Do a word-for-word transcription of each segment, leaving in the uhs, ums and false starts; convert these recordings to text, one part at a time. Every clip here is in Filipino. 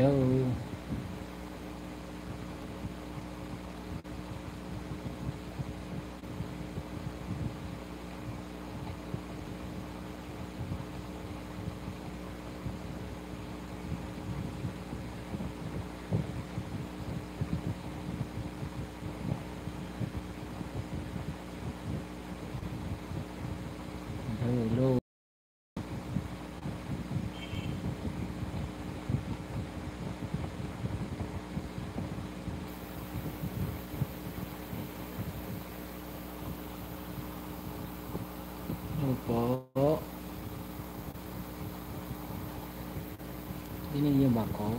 Hello. Hello. Hello po. Dinig niyo ba ako?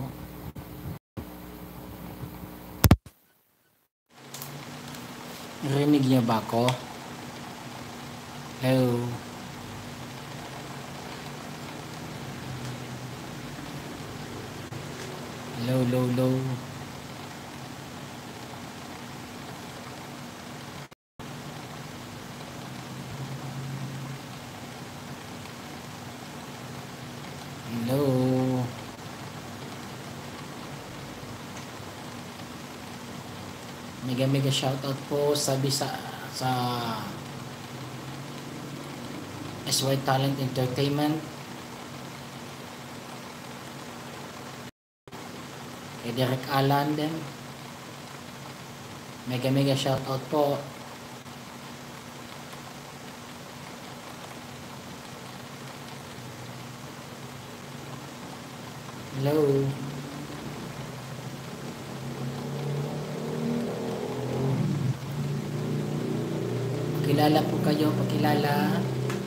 Rinig niyo ba ako? Hello. Hello, low, low. Hello. Mega mega shoutout po sa bisa sa S Y Talent Entertainment. Kay Derek Alan din. Mega mega shoutout po. Hello. Pakilala po kayo, pakilala.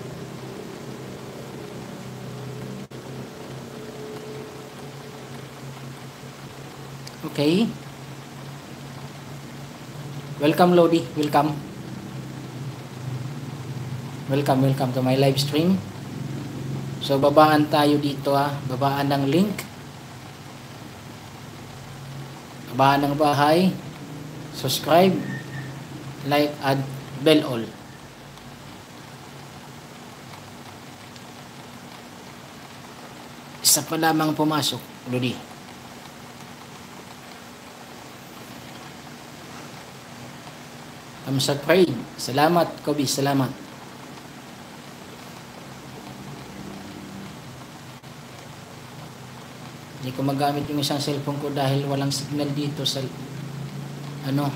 Okay. Welcome Lodi, welcome. Welcome, welcome to my live stream. So babaan tayo dito ah, babaan ng link. Babaan ng bahay. Subscribe, like, add bell all. Isa pa lamang pumasok, Lodi. Thumbs up prayed. Salamat, Kobe, salamat. Hindi ko magamit yung isang cellphone ko dahil walang signal dito sa ano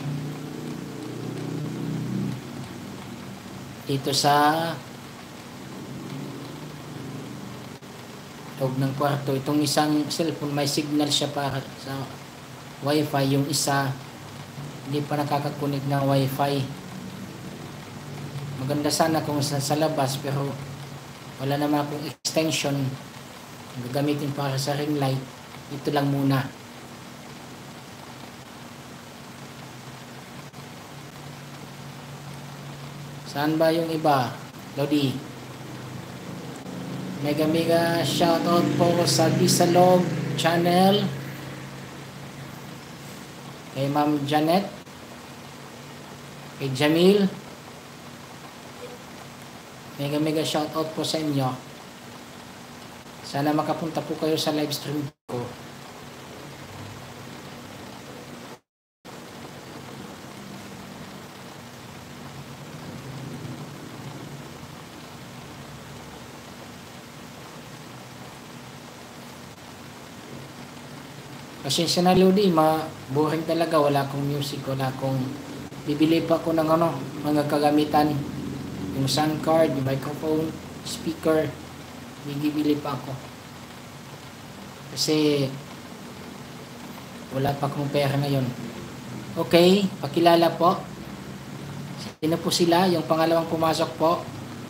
dito sa loob ng kwarto. Itong isang cellphone may signal siya para sa wifi, yung isa hindi pa nakakakunik ng wifi. Maganda sana kung sa, sa labas, pero wala naman akong extension gagamitin para sa ring light. Ito lang muna. Saan ba yung iba? Lodi. Mega mega shoutout po sa Bisalog channel. Kay Ma'am Janet. Kay Jamil. Mega mega shoutout po sa inyo. Sana makapunta po kayo sa live stream ko. Pasensya na Lodi, ma-boring talaga, wala akong music, wala akong bibili pa ako ng ano, mga kagamitan, yung sound card, yung microphone, speaker, bibili pa ako kasi wala pa akong pera ngayon. Okay, pakilala po. Sino po sila? Yung pangalawang pumasok po.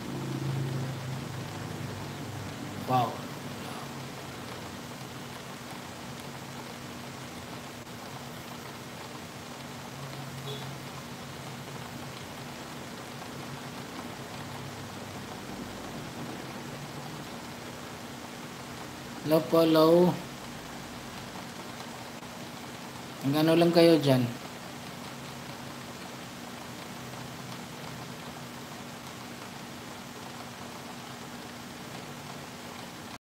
Wow. Hello po, hello. Hanggang ano lang kayo dyan?